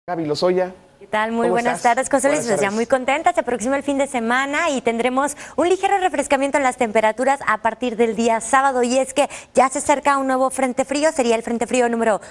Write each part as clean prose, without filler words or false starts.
Gaby Lozoya. ¿Qué tal? Muy buenas tardes, José Luis. Pues ya muy contenta. Se aproxima el fin de semana y tendremos un ligero refrescamiento en las temperaturas a partir del día sábado. Y es que ya se acerca un nuevo frente frío, sería el frente frío número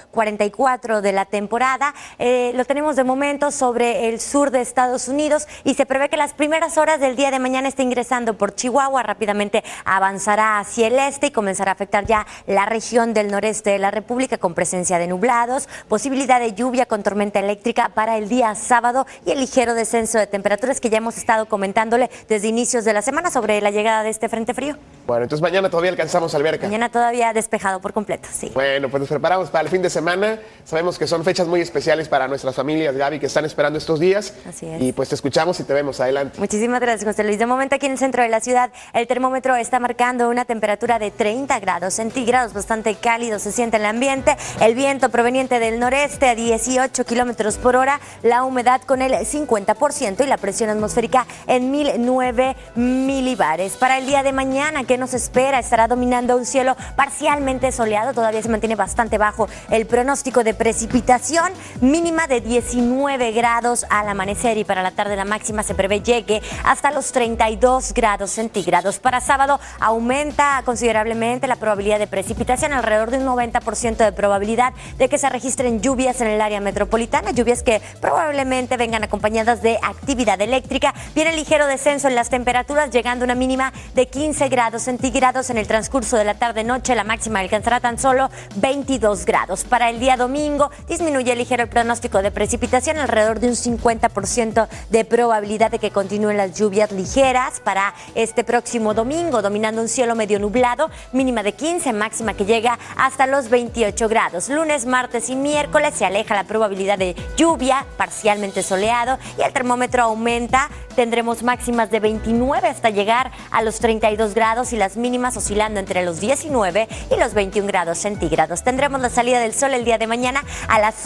44 de la temporada. Lo tenemos de momento sobre el sur de Estados Unidos y se prevé que las primeras horas del día de mañana esté ingresando por Chihuahua. Rápidamente avanzará hacia el este y comenzará a afectar ya la región del noreste de la República con presencia de nublados, posibilidad de lluvia con tormenta eléctrica para el día sábado y el ligero descenso de temperaturas que ya hemos estado comentándole desde inicios de la semana sobre la llegada de este frente frío. Bueno, entonces mañana todavía alcanzamos alberca. Mañana todavía despejado por completo, sí. Bueno, pues nos preparamos para el fin de semana. Sabemos que son fechas muy especiales para nuestras familias, Gaby, que están esperando estos días. Así es. Y pues te escuchamos y te vemos. Adelante. Muchísimas gracias, José Luis. De momento aquí en el centro de la ciudad, el termómetro está marcando una temperatura de 30 grados centígrados, bastante cálido se siente en el ambiente. El viento proveniente del noreste a 18 kilómetros por hora, la humedad con el 50% y la presión atmosférica en 1009 milibares. Para el día de mañana, ¿qué nos espera? Estará dominando un cielo parcialmente soleado, todavía se mantiene bastante bajo el pronóstico de precipitación, mínima de 19 grados al amanecer y para la tarde la máxima se prevé llegue hasta los 32 grados centígrados. Para sábado aumenta considerablemente la probabilidad de precipitación, alrededor de un 90% de probabilidad de que se registren lluvias en el área metropolitana, lluvias que probablemente vengan acompañadas de actividad eléctrica. Viene ligero descenso en las temperaturas, llegando a una mínima de 15 grados centígrados en el transcurso de la tarde-noche. La máxima alcanzará tan solo 22 grados. Para el día domingo disminuye ligero el pronóstico de precipitación, alrededor de un 50% de probabilidad de que continúen las lluvias ligeras para este próximo domingo, dominando un cielo medio nublado, mínima de 15, máxima que llega hasta los 28 grados. Lunes, martes y miércoles se aleja la probabilidad de lluvia, parcialmente soleado y el termómetro aumenta. Tendremos máximas de 29 hasta llegar a los 32 grados y las mínimas oscilando entre los 19 y los 21 grados centígrados. Tendremos la salida del sol el día de mañana a las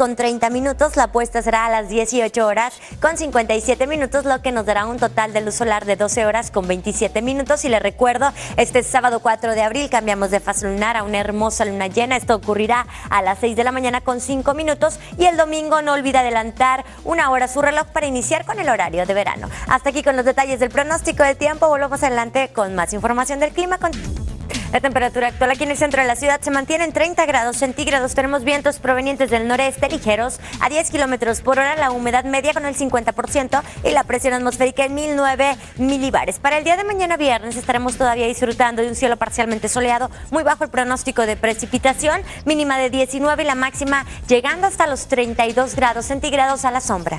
6:30. La puesta será a las 18 horas con 57 minutos, lo que nos dará un total de luz solar de 12 horas con 27 minutos. Y les recuerdo, este sábado 4 de abril cambiamos de fase lunar a una hermosa luna llena. Esto ocurrirá a las 6 de la mañana con 5 minutos. Y el domingo no olvide adelantar una hora su reloj para iniciar con el horario de verano. Hasta aquí con los detalles del pronóstico de tiempo. Volvemos adelante con más información del clima. La temperatura actual aquí en el centro de la ciudad se mantiene en 30 grados centígrados. Tenemos vientos provenientes del noreste ligeros a 10 kilómetros por hora, la humedad media con el 50% y la presión atmosférica en 1009 milibares. Para el día de mañana viernes estaremos todavía disfrutando de un cielo parcialmente soleado, muy bajo el pronóstico de precipitación, mínima de 19 y la máxima llegando hasta los 32 grados centígrados a la sombra.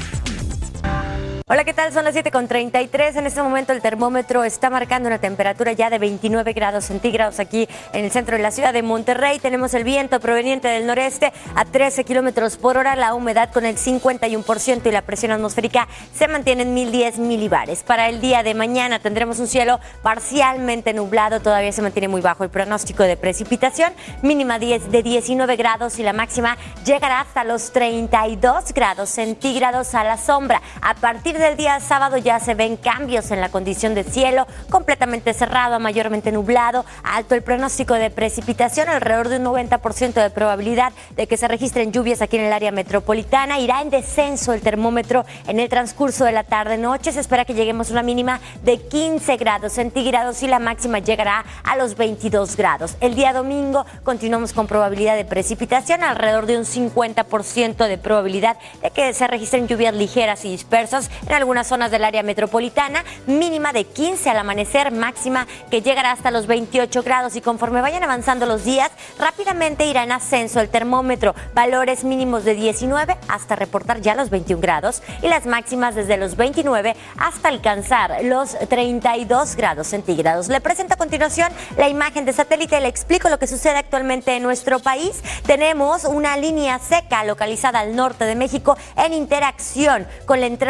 Hola, ¿qué tal? Son las 7:33. En este momento el termómetro está marcando una temperatura ya de 29 grados centígrados aquí en el centro de la ciudad de Monterrey. Tenemos el viento proveniente del noreste a 13 kilómetros por hora, la humedad con el 51% y la presión atmosférica se mantiene en 1010 milibares. Para el día de mañana tendremos un cielo parcialmente nublado, todavía se mantiene muy bajo el pronóstico de precipitación, mínima de 19 grados y la máxima llegará hasta los 32 grados centígrados a la sombra. A partir del día sábado ya se ven cambios en la condición de cielo, completamente cerrado a mayormente nublado, alto el pronóstico de precipitación, alrededor de un 90% de probabilidad de que se registren lluvias aquí en el área metropolitana. Irá en descenso el termómetro en el transcurso de la tarde-noche, se espera que lleguemos a una mínima de 15 grados centígrados y la máxima llegará a los 22 grados. El día domingo continuamos con probabilidad de precipitación, alrededor de un 50% de probabilidad de que se registren lluvias ligeras y dispersas en algunas zonas del área metropolitana, mínima de 15 al amanecer, máxima que llegará hasta los 28 grados y conforme vayan avanzando los días, rápidamente irá en ascenso el termómetro, valores mínimos de 19 hasta reportar ya los 21 grados y las máximas desde los 29 hasta alcanzar los 32 grados centígrados. Le presento a continuación la imagen de satélite, le explico lo que sucede actualmente en nuestro país. Tenemos una línea seca localizada al norte de México en interacción con la entrada de humedad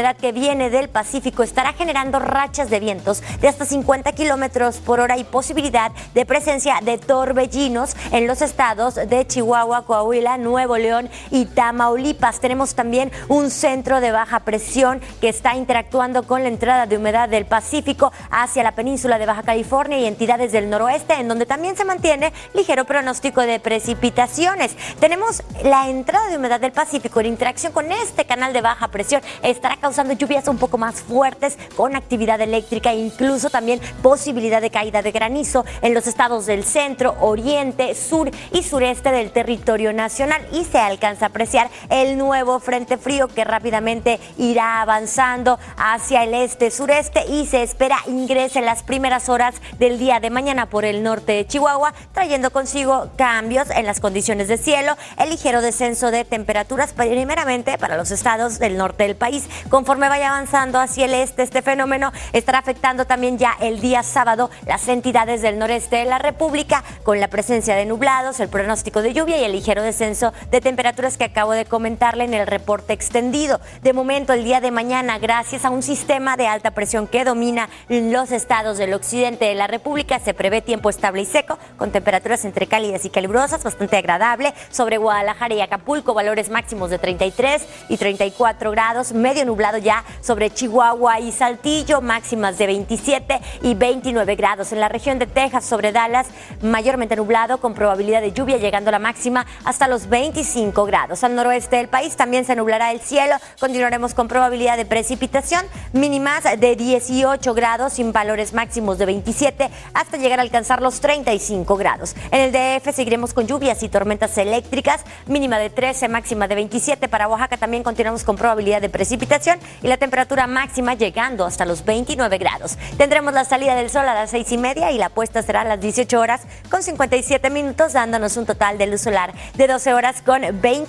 humedad que viene del Pacífico estará generando rachas de vientos de hasta 50 kilómetros por hora y posibilidad de presencia de torbellinos en los estados de Chihuahua, Coahuila, Nuevo León y Tamaulipas. Tenemos también un centro de baja presión que está interactuando con la entrada de humedad del Pacífico hacia la península de Baja California y entidades del noroeste, en donde también se mantiene ligero pronóstico de precipitaciones. Tenemos la entrada de humedad del Pacífico en interacción con este canal de baja presión, estará causando lluvias un poco más fuertes con actividad eléctrica e incluso también posibilidad de caída de granizo en los estados del centro, oriente, sur y sureste del territorio nacional, y se alcanza a apreciar el nuevo frente frío que rápidamente irá avanzando hacia el este-sureste y se espera ingrese en las primeras horas del día de mañana por el norte de Chihuahua, trayendo consigo cambios en las condiciones de cielo, el ligero descenso de temperaturas primeramente para los estados del norte del país. Conforme vaya avanzando hacia el este, este fenómeno estará afectando también ya el día sábado las entidades del noreste de la República, con la presencia de nublados, el pronóstico de lluvia y el ligero descenso de temperaturas que acabo de comentarle en el reporte extendido. De momento, el día de mañana, gracias a un sistema de alta presión que domina los estados del occidente de la República, se prevé tiempo estable y seco, con temperaturas entre cálidas y calurosas, bastante agradable sobre Guadalajara y Acapulco, valores máximos de 33 y 34 grados, medio nublado ya sobre Chihuahua y Saltillo, máximas de 27 y 29 grados. En la región de Texas, sobre Dallas, mayormente nublado con probabilidad de lluvia, llegando a la máxima hasta los 25 grados. Al noroeste del país también se nublará el cielo, continuaremos con probabilidad de precipitación, mínimas de 18 grados sin valores máximos de 27 hasta llegar a alcanzar los 35 grados. En el DF seguiremos con lluvias y tormentas eléctricas, mínima de 13, máxima de 27. Para Oaxaca también continuamos con probabilidad de precipitación y la temperatura máxima llegando hasta los 29 grados. Tendremos la salida del sol a las 6:30 y la puesta será a las 18 horas con 57 minutos, dándonos un total de luz solar de 12 horas con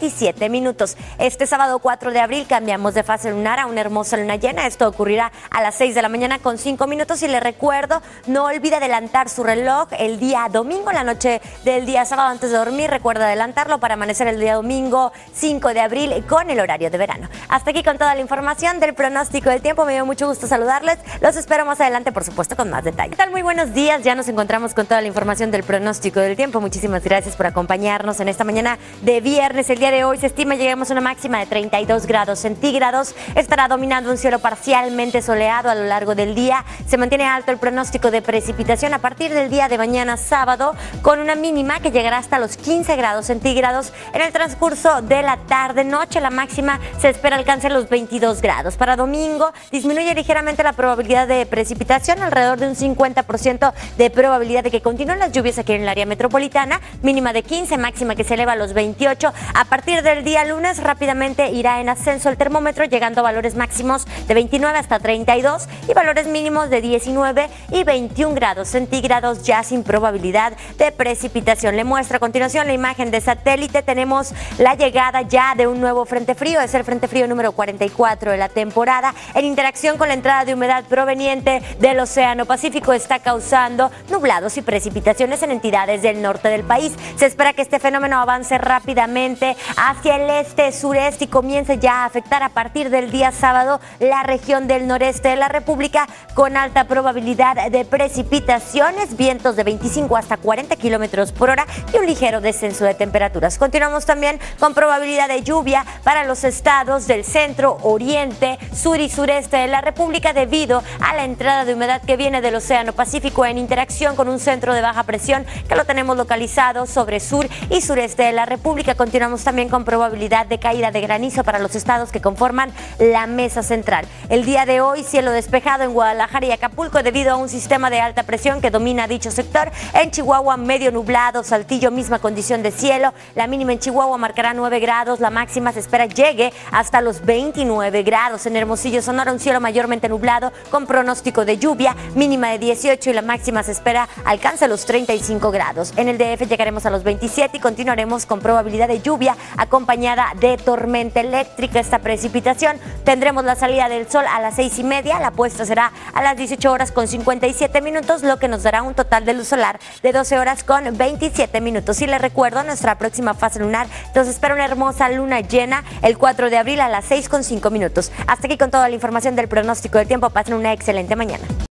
27 minutos. Este sábado 4 de abril cambiamos de fase lunar a una hermosa luna llena. Esto ocurrirá a las 6 de la mañana con 5 minutos y le recuerdo, no olvide adelantar su reloj el día domingo, la noche del día sábado antes de dormir. Recuerda adelantarlo para amanecer el día domingo 5 de abril con el horario de verano. Hasta aquí con toda la información del pronóstico del tiempo. Me dio mucho gusto saludarles. Los espero más adelante, por supuesto, con más detalles. ¿Qué tal? Muy buenos días. Ya nos encontramos con toda la información del pronóstico del tiempo. Muchísimas gracias por acompañarnos en esta mañana de viernes. El día de hoy se estima lleguemos a una máxima de 32 grados centígrados. Estará dominando un cielo parcialmente soleado a lo largo del día. Se mantiene alto el pronóstico de precipitación a partir del día de mañana sábado, con una mínima que llegará hasta los 15 grados centígrados. En el transcurso de la tarde-noche, la máxima se espera alcanzar los 22 grados. Para domingo disminuye ligeramente la probabilidad de precipitación, alrededor de un 50% de probabilidad de que continúen las lluvias aquí en el área metropolitana, mínima de 15, máxima que se eleva a los 28. A partir del día lunes rápidamente irá en ascenso el termómetro, llegando a valores máximos de 29 hasta 32 y valores mínimos de 19 y 21 grados centígrados, ya sin probabilidad de precipitación. Le muestro a continuación la imagen de satélite. Tenemos la llegada ya de un nuevo frente frío, es el frente frío número 44 de la temporada. En interacción con la entrada de humedad proveniente del Océano Pacífico, está causando nublados y precipitaciones en entidades del norte del país. Se espera que este fenómeno avance rápidamente hacia el este-sureste y comience ya a afectar a partir del día sábado la región del noreste de la República, con alta probabilidad de precipitaciones, vientos de 25 hasta 40 kilómetros por hora y un ligero descenso de temperaturas. Continuamos también con probabilidad de lluvia para los estados del centro, oriente, sur y sureste de la República, debido a la entrada de humedad que viene del Océano Pacífico en interacción con un centro de baja presión que lo tenemos localizado sobre sur y sureste de la República. Continuamos también con probabilidad de caída de granizo para los estados que conforman la mesa central. El día de hoy, cielo despejado en Guadalajara y Acapulco debido a un sistema de alta presión que domina dicho sector. En Chihuahua, medio nublado, Saltillo, misma condición de cielo. La mínima en Chihuahua marcará 9 grados, la máxima se espera llegue hasta los 29 grados. En Hermosillo, Sonora, un cielo mayormente nublado con pronóstico de lluvia, mínima de 18 y la máxima se espera alcance los 35 grados. En el DF llegaremos a los 27 y continuaremos con probabilidad de lluvia acompañada de tormenta eléctrica. Esta precipitación, tendremos la salida del sol a las 6:30, la puesta será a las 18 horas con 57 minutos, lo que nos dará un total de luz solar de 12 horas con 27 minutos. Y les recuerdo nuestra próxima fase lunar, entonces espera una hermosa luna llena el 4 de abril a las 6:05. Hasta aquí con toda la información del pronóstico del tiempo. Pasen una excelente mañana.